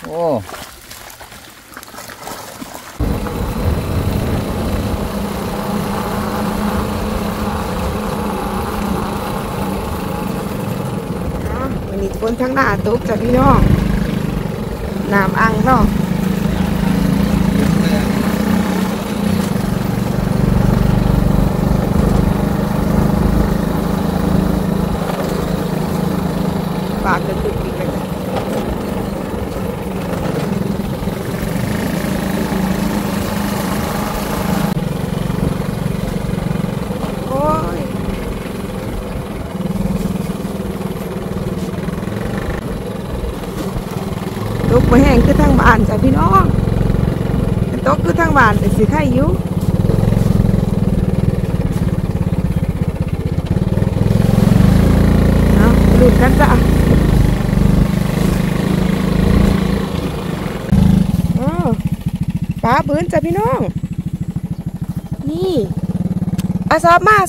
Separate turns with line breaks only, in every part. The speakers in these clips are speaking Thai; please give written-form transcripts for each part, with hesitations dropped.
โอ้
วันนี้คนทั้งหน้าตกจ้ะพี่น้องน้ำอังเนาะปากจะตุกอีกเลยโอ้ยตกมาแห้งคือทางบ้านจ้ะพี่น้องตกคือทางบ้านแต่สิไข่อยู่เอาหลุดกันจ้ะปลาปืนจ้ะพี่น้องนี่อาซอบมา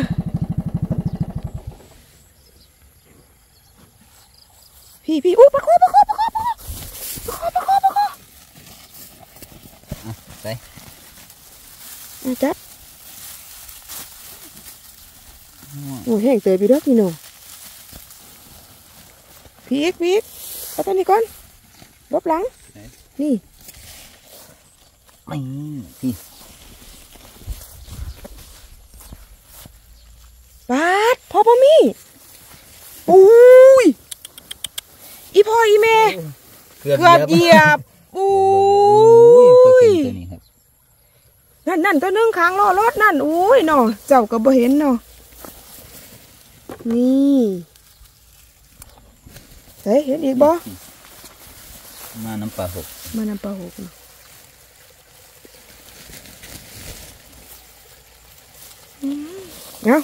พี่อุ้ยปลาโคไปจับโอ้แห้งเตยไปด้วยพี่น้องพี่เอาตัวนี้ก่อนลบหลังนี่
ไม่พี่
บาดพอมีอุ้ยอีพ่ออีแม่เกือบเหยียบอุ้ยนั่นตัวนึงค้างล้อรถนั่นอุ้ยเนาะเจ้าก็บ่เห็นเนาะนี่เฮ้ยเห็นอีกบ่
มาน้ำปลาหก
เอา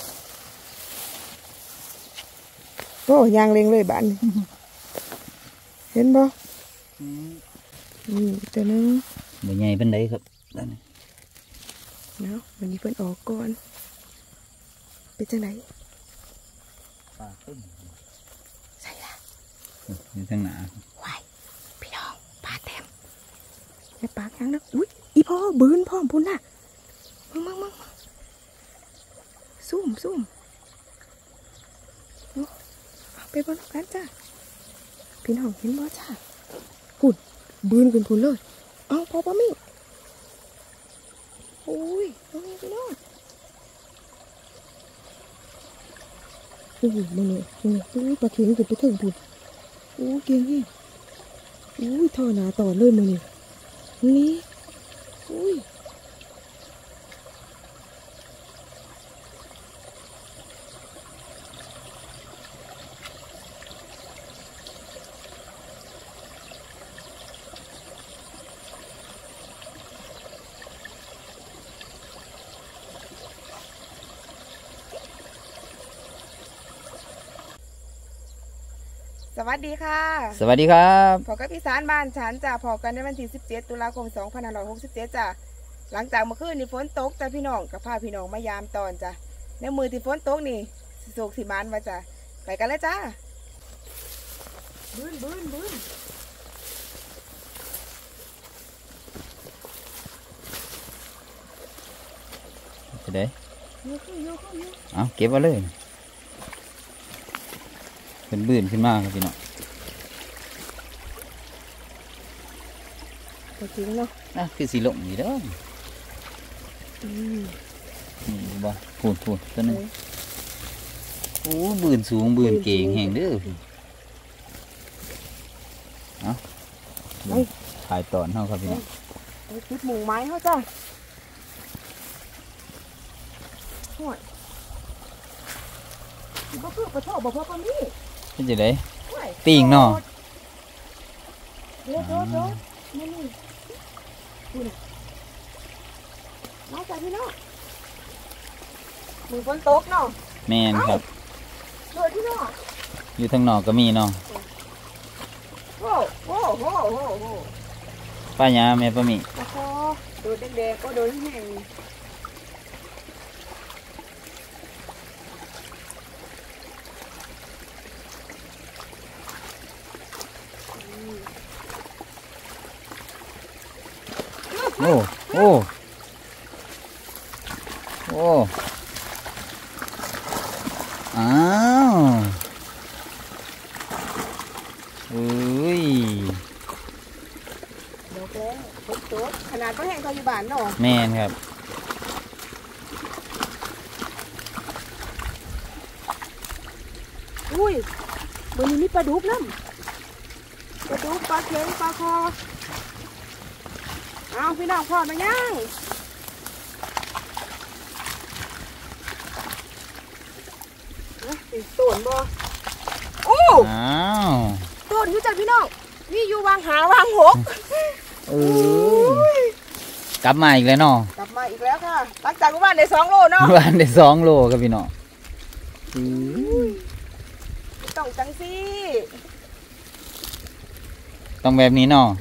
โอ้ยางเล็งเลยบ้านเห็นบ่นี่ตัวนึง
บ่ใหญ่เป็นไดครับนั่น
เนาะวันนี้เพิ่นออกก่อนเป็นจังไหน
ปลาขึ้น
ใส่ละ
อยู่ทางหน้า
ว้ายพี่น้องปลาเต็มไอ้ปลายังนะอุ้ยอีพ่อบืนพ่อพุ่นน่ะมึงซุ่มไปบนกันจ้าพี่น้องเห็นบ่จ้าหุ่นบืนพุ่นเลยเอาพอปะมี่โอ้ยตรงนี้พี่น้องโอ้ยมันเนี่ยโอ้ยปลาเข็งขึ้นไปถึงพุ่นโอ้เก่งนี่โอ้ยท่อหนาต่อเลยมันนี่โอ้ยสวัสดีค่ะ
สวัสดีครับ
พอกับอีสานบ้านฉันจะพอกันในวันที่17 ตุลาคม 2567จ้ะหลังจากเมื่อคืนนี่ฝนตกจ้ะพี่น้องกับพาพี่น้องมายามตอนจ้ะในมือที่ฝนตกนี่โศกสิมานมาจ้ะไปกันเลยจ้าบืน
จะได้เอาเก็บไว้เลยเป็นบืนขึ้นมาครับพี่น้อง
จริงเนาะ
คือสีหลงอยู่เด้อนี่บ่พูดตัวนึงโอ้บืนสูงบืนเก่งแห่งเด้อเอาถ่ายตอนเท่าครับพี่น้อง
คิดหมูไม้เขาจ้ะโอ้ยบ่คือปลาโถบ่พอปลามี่
เป็นจะได้ตีงเนาะ
โดนี่มาจากพี่น้องมือฝนตกเนาะ
แม่นครับ
โดดที่น้อง
อยู่ทางนอกก็มีเนาะ
โอ้
ป้ายาแม่ป้ามี
โดดแดงๆก็โดดแห้ง
โอ้โอ้โอ้อ้าวเอ้ย
ดอกแล้วโต๊ะขนาดก็แห้งเขาอยู่บ้านเนาะ
แม่นครับ
อุ้ยวันนี้มีปลาดุกน้ำปลาดุกปลาเค็งปลาคอเอาพี่น้องพอมาย่างติดต้นบ่โอ้
อ้าว
ต้นอยู่จัดพี่น้องนี่อยู่วางหาวางหก
กลับมาอีกแล้วเนาะ
กลับมาอีกแล้วค่ะหลังจากเมื่อวานได้2 โลเนาะ
วันได้2 โลครับพี่น้อง
ต้องจังสิ
ต้องแบบนี้เนาะ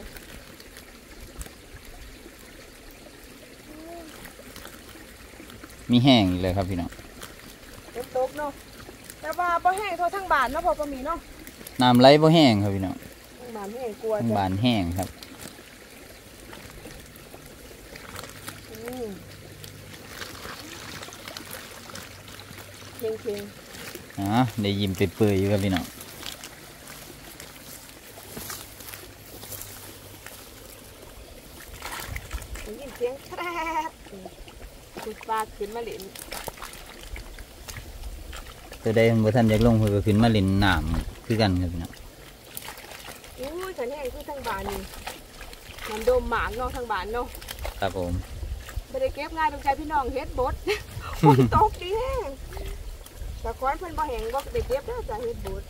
มีแห้งอีกเลยครับพี่น้อง
ฝนตกเนาะแต่ว่าบ่แห้งเท่าทั้งบ้านเนาะพอมีเนาะ
น้ำไหลบ่แห้งครับพี่น้อง
ทั้งบ้านแห้งกลัว
ทั้ง
จ้ะ
บานแห้งครับ
เค็งเค็ง
ได้ยิ้มเปื่อยๆอยู่ครับพี่น้อง
ได้ยินเสียงแครบคุณปลาขึ้นมาเล่น
ตัวใดบ่ทันอยากลงเพิ่นก็ขึ้นมาเล่นน้ำคือกันครับพี่น้อง
อุ้ยฉันแห้งคือทั้งบ้านนี่มันโดมหมากเนาะทั้งบ้านเนาะ
ครับผม
ไม่ได้เก็บง่ายเป็นใจพี่น้องเฮ็ดบด ฝนตกดีแห้งแต่ควันเพิ่นบ่แห้งบ่ได้เก็บแล้วจ้ะเฮ็ดบด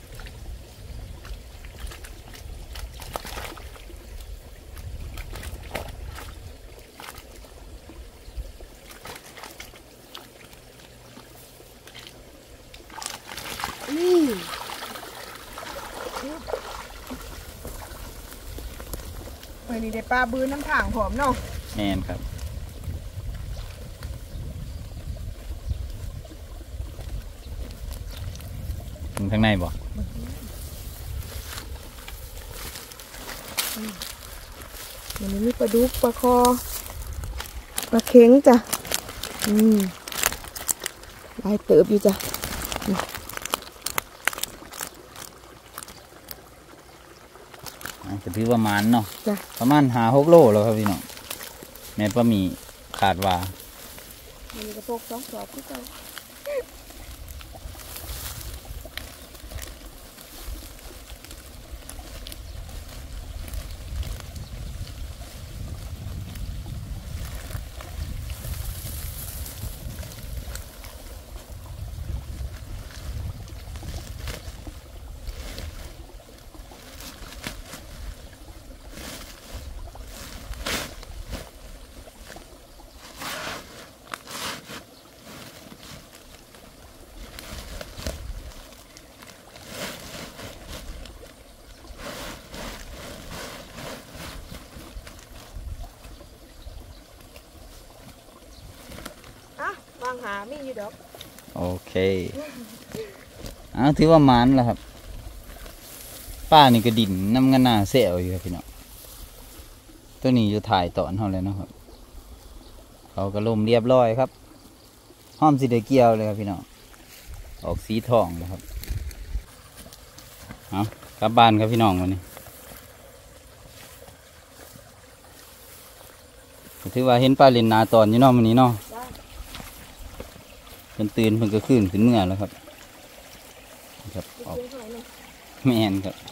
นี่เฮ้ยนี่ได้ปลาบืนน้ำถ่างผอมเนาะ
แม่นครับถึงข้างในบ่
วันนี้มีปลาดุกปลาคอปลาเข็งจ้ะลายเติบอยู่จ้ะ
ก็ถือว่ามันเนาะ
จ้ะ
ประมาณ5-6 โลแล้วครับพี่น้องแม่นบ่มีขาดว่า
มันกระโปง2 สอบคือเก่าวางหามีอยู่ดอก
โอเคถือว่ามันแล้วครับป้านี่ก็ดินน้ำกันหน้าเสียวอยู่ครับพี่น้องตัวนี้อยู่ถ่ายตอนเขาเลยนะครับเขาก็ล่มเรียบร้อยครับห้อมสีเดเกียวเลยครับพี่น้องออกสีทองนะครับเอากลับบ้านครับพี่น้องวันนี้ถือว่าเห็นปลาเล่นนาตอนอยู่เนอกวันนี้เนาะเพิ่นตื่นเพิ่นก็ขึ้นเมื่อแล้วครับครับออกแม่นครับ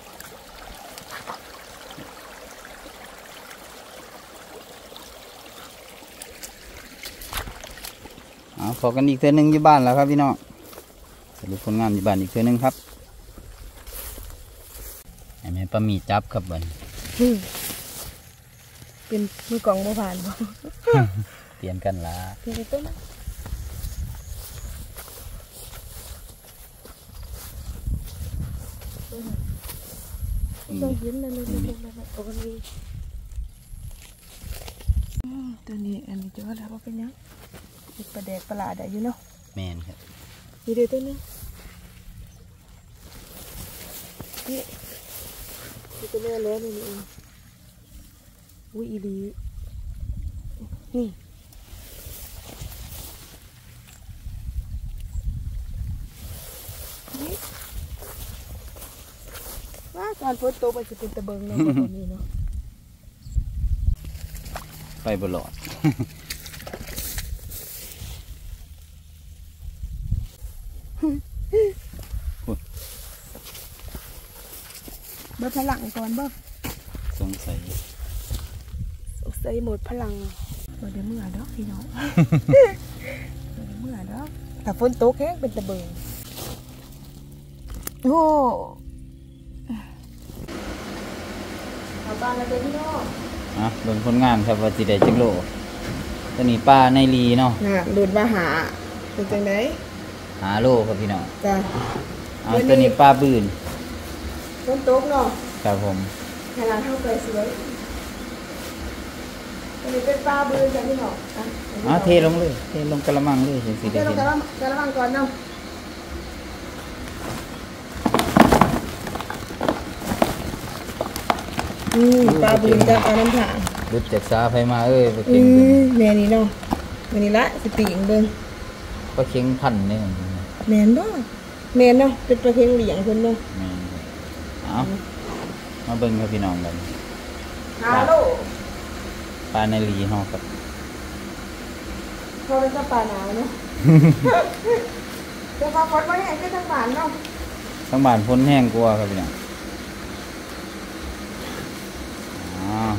ขอกันอีกเทื่อนึงอยู่บ้านแล้วครับพี่น้องสรุปผลงานอยู่บ้านอีกเทื่อนึงครับไอ้แม่ปลาหมีจับครับบัดนี้
เป็นมือกล่องบ่ผ่านบ่
เปลี่ยนกันละ
พี่ต้นต้องยิ้มเลยตัวนี้อันนี้จะว่าแล้วว่าเป็นยังมีประเด็กประหลาดอยู่เนาะ
แม่นครับ
นี่เดี๋ยวตัวนี้นี่ตัวแม่แล้วนี่เองอุ้ยอีหลีนี่ว่าตอนฝนตกมันจะเป็นตะเบิงเนาะตอนนี้เนาะ
ไปบลอด
เบิดพลังก่อนเบิด
สงสัย
ใส่หมดพลังบ่ได้เมื่อดอกพี่น้อง บ่ได้เมื่อดอกถ้าฝนตกแห้งเป็นตะเบิงโอ้เอาบ้านแล้วเด้อพี่น้อง
เบิ่งผลงานครับว่าสิได้จักโลตัวนี้ปลาในรีเนาะ
น่ะดูดว่าหาเป็นจังได๋
หาโลครับพี่น้อง
จ้ะ
ตัวนี้ปลาบืน
ฝนตกเนาะ
ครับผม
ให้ร้านเฮาไปสวยอันนี้เป็นปลาบืนจ้ะพี่น้อง
เทลงเลยเทลงกระมังเลยจังสิ
เดี๋
ได้
ยวเรา
เห็น
กระวังก่อนเนาะปลาบืนกับปลาน้ำผาง
รุดจากสาไผมาเอ้ยปลาเค็งตัวนี้
แม่นี่เนาะแม่นี่ละสิติงเบิ่ง
ปลาเค็งพันธุ์เนี่ย
แม่นบ่แม่นเนาะเป็นปลาเค็งเหลียงเพิ่นเนาะ
แม่นเอามาเบิ่งครับพี่น้องกัน
ฮัลโหล
ปลาในรีเฮาครับ
พอเป็นปลาหนาวเนาะเดี๋ยวพอฝนมาแห้งก็ทั้งบ้านเนาะ
ทั้งบ้านพ้นแห้งกลัวครับพี่น้องอ๋อ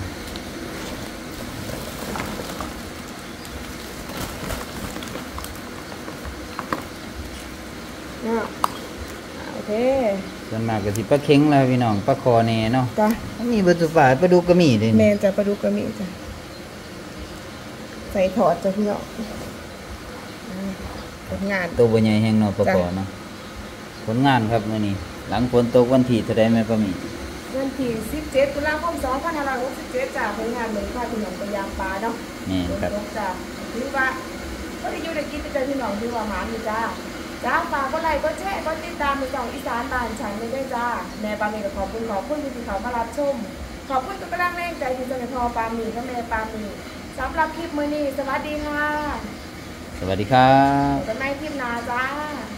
เนาะโอเค
ส่วนมากก็สิปลาเค็งแล้วพี่น้องปลาคอแหน่เนาะ
จ้ะ
มีเบิดทุกฝ่ายปลาดุกก็มีเด้
แม่
นี่
นจะปลาดุกก็มีจ้ะใส่ถอดจ้ะพี่น้องผลงาน
ตัวบ่ใหญ่แห้งเนาะปลาคอเนาะผลงานครับมื้อนี้หลังฝนตกวันที่เท่าใดแม่ปลาหมี
วันที่17ตุลาคม2567จ้ะผลงานเหมือนข้าพี่น้องไปยามปลาเนาะ
นี่ครับ
จ้ะหรือว่าก็ได้อยู่ได้กินแต่พี่น้องที่ว่าหมาอยู่จ้าจ้าฝากก็ไลค์ก็แชร์ก็ติดตามในช่องอีสานบ้านฉันเลยด้วยจ้าแม่ปามีก็ขอบคุณที่เขามารับชมขอบคุณทุกกำลังแรงใจที่จะให้พ่อปามีกับแม่ปามีสำหรับคลิปมื้อนี้สวัสดีค่ะ
สวัสดีครับ
พบกันใหม่คลิปหน้าจ้า